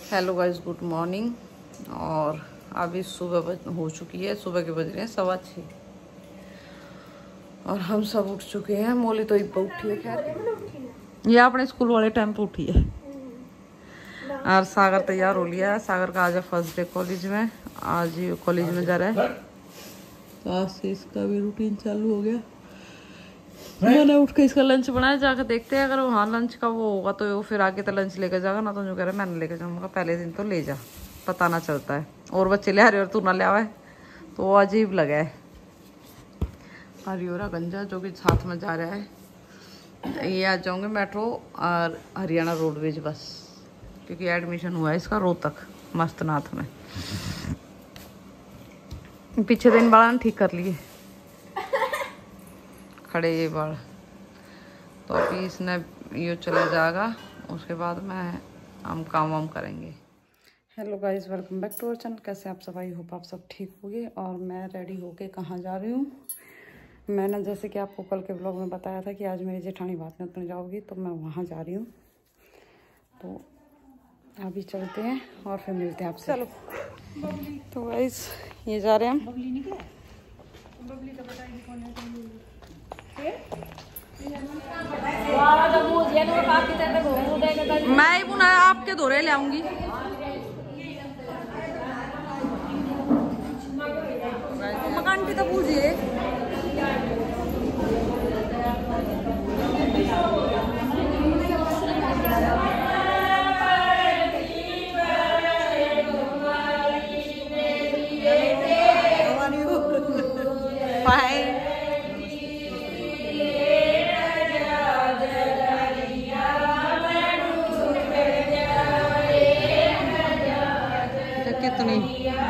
Hello guys, good morning. और अभी सुबह हो चुकी है, सुबह के बज रहे हैं 6:15 और हम सब उठ चुके हैं। मोली तो एक उठी है, खैर ये अपने स्कूल वाले टाइम पे उठी है। और सागर तैयार हो लिया है। सागर का आज फर्स्ट डे कॉलेज में, आज ही कॉलेज में जा रहा है, तो आज से इसका भी रूटीन चालू हो गया। मैंने उठ के इसका लंच बनाया, जाकर देखते हैं अगर वहाँ लंच का वो होगा तो फिर आगे तो लंच लेकर जाएगा, ना तो जो कह रहा है मैंने लेकर जाऊँगा। पहले दिन तो ले जा, पता ना चलता है, और बच्चे ले आ रहे और तू ना ले आवा है तो वो अजीब लगा है। हरियोरा गंजा जो कि साथ में जा रहा है, ये आ जाऊँगे मेट्रो और हरियाणा रोडवेज बस, क्योंकि एडमिशन हुआ है इसका रोहतक मस्तनाथ में। पीछे दिन बाल ठीक कर लिए, खड़े ये बाल, तो अभी इसने ये चले जाएगा, उसके बाद में हम काम वाम करेंगे। Hello guys, welcome back to our channel. कैसे आप सब? आई होप आप सब ठीक होंगे। और मैं रेडी होके कहाँ जा रही हूँ, मैंने जैसे कि आपको कल के व्लॉग में बताया था कि आज मेरी जेठानी बात में उतने जाओगी, तो मैं वहाँ जा रही हूँ। तो अभी चलते हैं और फिर मिलते हैं आपसे। चलो तो गाइस ये जा रहे हैं हम। मैं ही बुना आपके धोरे ले आऊंगी। मकान की तो पूछिए। कितनी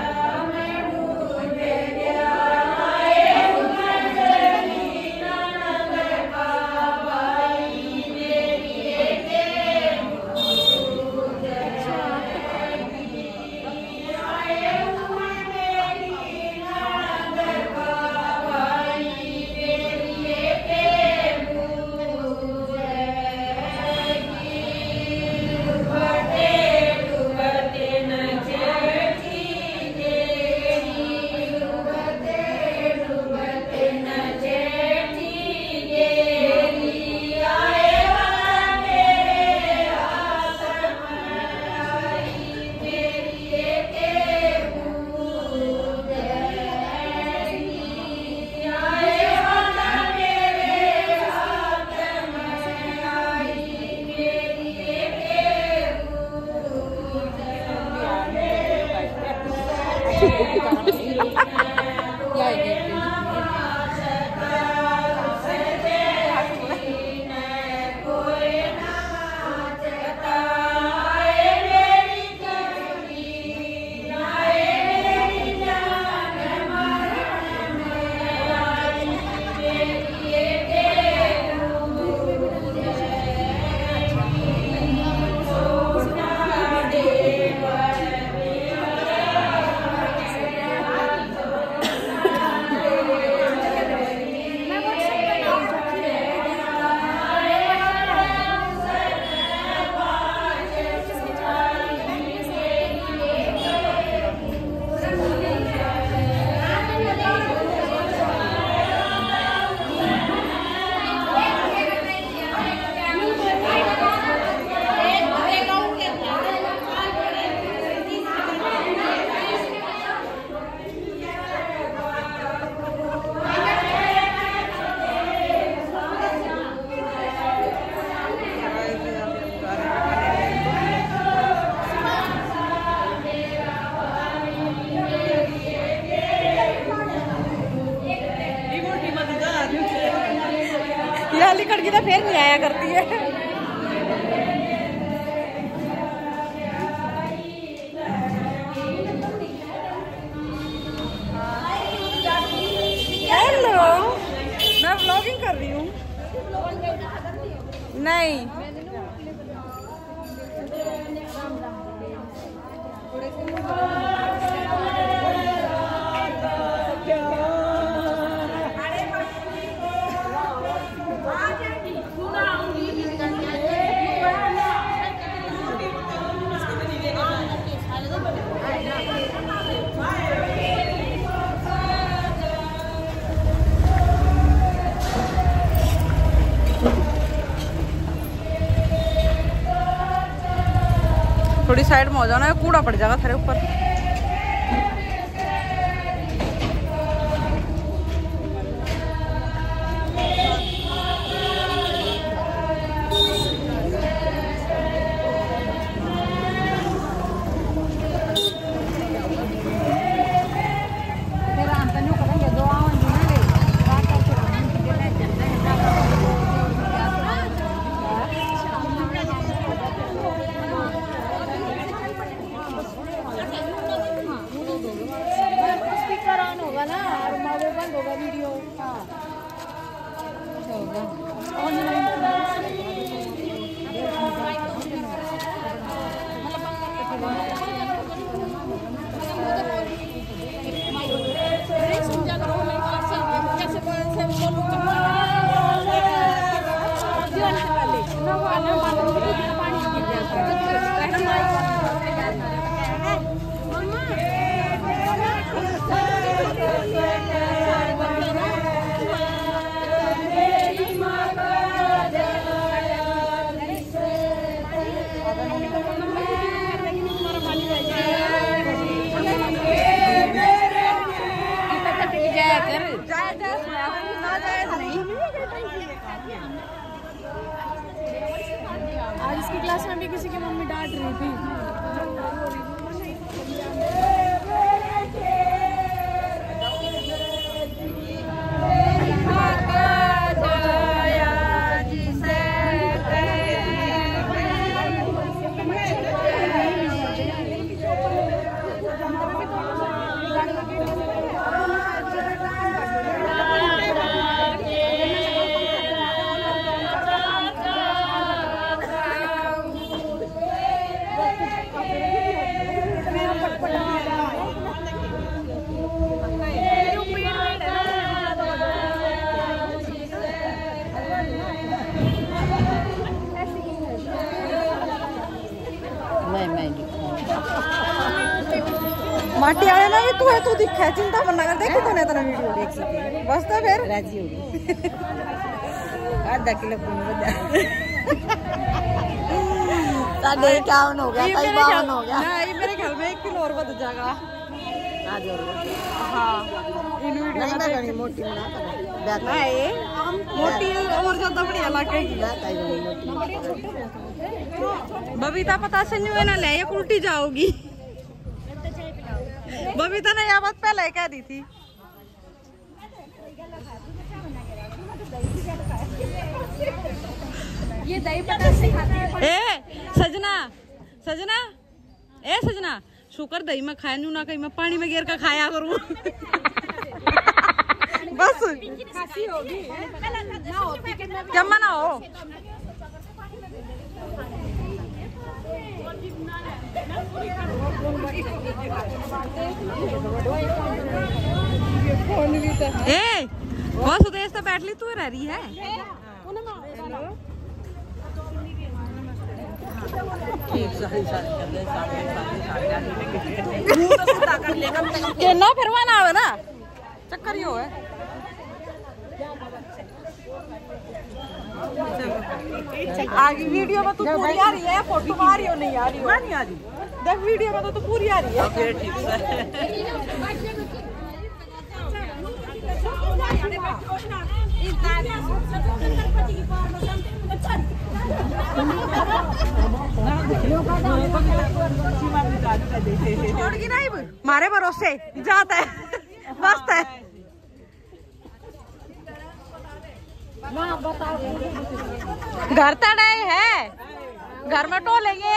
लड़की तो फिर नहीं आया करती है। हेलो, मैं व्लॉगिंग कर रही हूँ। नहीं थोड़ी साइड में हो जाना है, कूड़ा पड़ जाएगा तेरे ऊपर। आज इसकी क्लास में भी किसी की मम्मी डांट रही थी। माटी वाले ना भी तू है, तू दिखा, चिंता मत कर, देखी तूने तेरा वीडियो देख सी बस तो फिर राजी हो गई। आधा किलो साढ़े 51 हो गया, 52 हो गया। नहीं मेरे ख्याल में 1 किलो और बढ़ जाएगा आज और। हाँ इन वीडियो में नहीं मोटी बना नहीं मोटी और ज्यादा बढ़िया लगेगी। बबीता पता से नहीं ना ले, ये उल्टी जाओगी। बबीता ने यह बात पहले कह दी थी। ये दही पता से खाते हैं। ए सजना, सजना, ए सजना, शुक्र दही में खाया नू ना, कहीं मैं पानी में गिर का खाया करूँ। बस खांसी होगी क्या मना हो। ए बहुत उदेश तो बैठ ली, तू रह रही है। ना फिर ना आवे ना, चक्कर ही हो है। आगे वीडियो में तो पूरी आ रही है, फोटो आ रही हो नहीं आ रही हो, नहीं आ रही। देख वीडियो में तो पूरी आ रही है। ओके ठीक छोड़गी नहीं, मारे भरोसे जाता है, मस्त है। घर तड़े है, घर में टो लेंगे।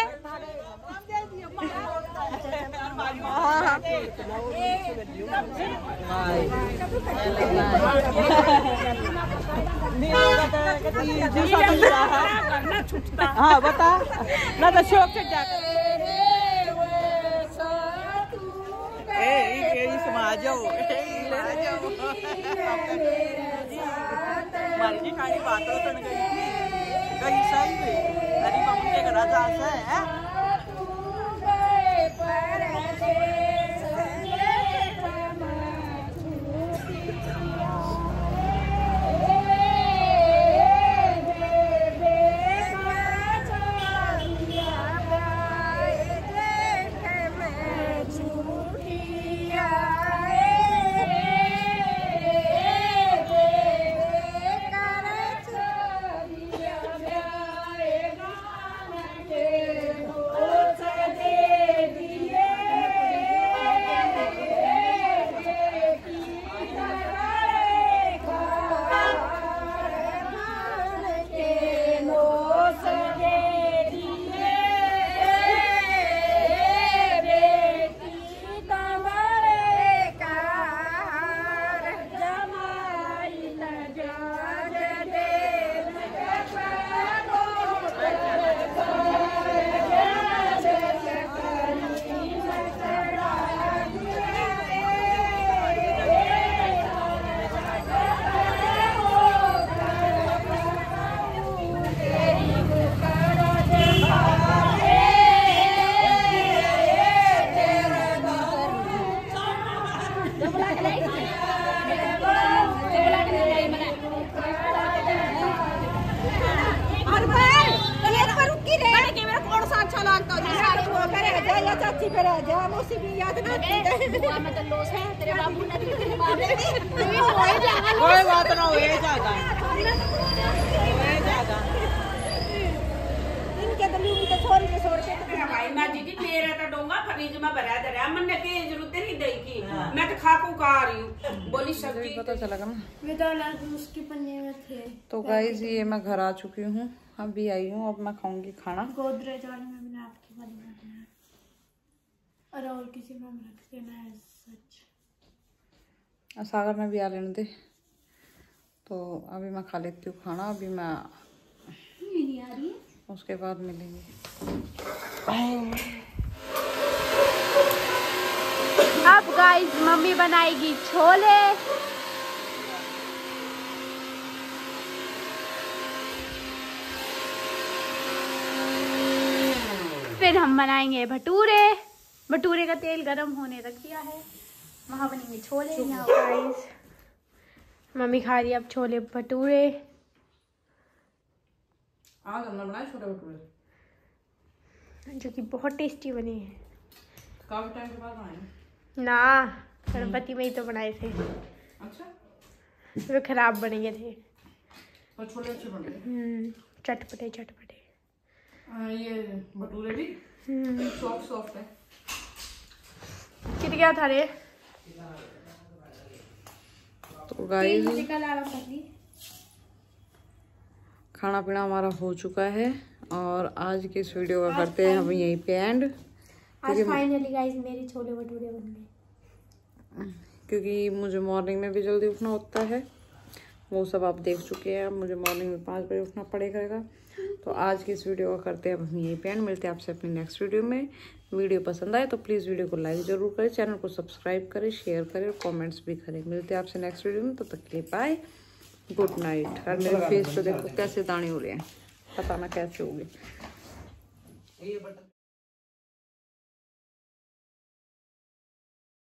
हाँ बता ना तो शौक से जाकर मारी खानी बातों तो गई थी, गई सही में अरे मम्मी के घर जा है। या चाची पे रह जा मौसी भी याद ना बुआ में तो लॉस है तेरे बाबू ने तेरे मार दे कोई बात ना हो जाएगा इनके तो लूंगी तो छोरी के छोड़ के भाई मैं दीदी मेरा तो डोंगा फ्रिज में भरा दे रहा मन के जरूरत नहीं दई की मैं तो खा को आ रही हूं बोली सब्जी पता चला ना विदाउट उसके पन्ने में थे। तो गाइस ये मैं घर आ चुकी हूँ, अभी आई हूँ, अब मैं खाऊंगी खाना। गोदरेज वाले में मैंने आपके बारे में बताया और किसी में रख देना है सच। सागर में भी आ लेने दे, तो अभी मैं खा लेती हूँ खाना, अभी मैं नहीं आ रही है। उसके बाद मिलेंगे। अब गाइस मम्मी बनाएगी छोले। फिर हम बनाएंगे भटूरे। भटूरे का तेल गरम होने रख दिया है, वहां बनेंगे छोले। यहाँ गाइस मम्मी खा रही है अब छोले भटूरे। आज हमने बनाए छोले भटूरे जो कि बहुत टेस्टी बने हैं। काफी टाइम के बाद बनाए ना गणपति में ही तो बनाए थे। अच्छा वे खराब बन गए थे और छोले अच्छे बन गए। चटपटे चटपटे। ये भटूरे भी सॉफ्ट सॉफ्ट है। कित गया था रे? तो गाइस खाना पीना हमारा हो चुका है और आज की इस वीडियो का करते हैं हम यहीं पे एंड। आज फाइनली गाइस मेरे छोले भटूरे बन गए। क्योंकि मुझे मॉर्निंग में भी जल्दी उठना होता है, वो सब आप देख चुके हैं। मुझे मॉर्निंग में 5 बजे उठना पड़ेगा। तो आज की इस वीडियो का करते हैं अब हम यहीं पे एंड। मिलते हैं आपसे अपनी नेक्स्ट वीडियो में। वीडियो पसंद आए तो प्लीज़ वीडियो को लाइक ज़रूर करें, चैनल को सब्सक्राइब करें, शेयर करें और कमेंट्स भी करें। मिलते हैं आपसे नेक्स्ट वीडियो में, तब तक के लिए बाय, गुड नाइट। और मेरे फेस पे देखो कैसे दाने हो रहे हैं, पता ना कैसे हो गए।